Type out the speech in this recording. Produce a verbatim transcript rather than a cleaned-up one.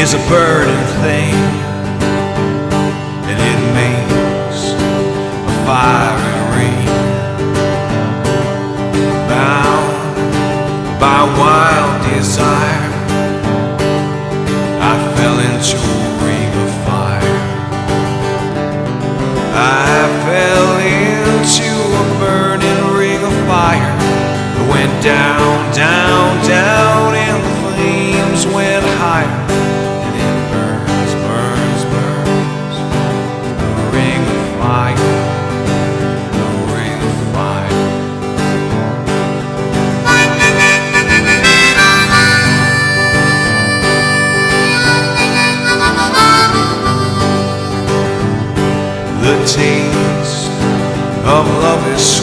is a burning thing, and it makes a fiery ring. Bound by wild desire, I fell into a ring of fire. I fell into a burning ring of fire. I went down, down, down, and the flames went higher. And it burns, burns, burns, a ring of fire, a ring of fire. The taste of love is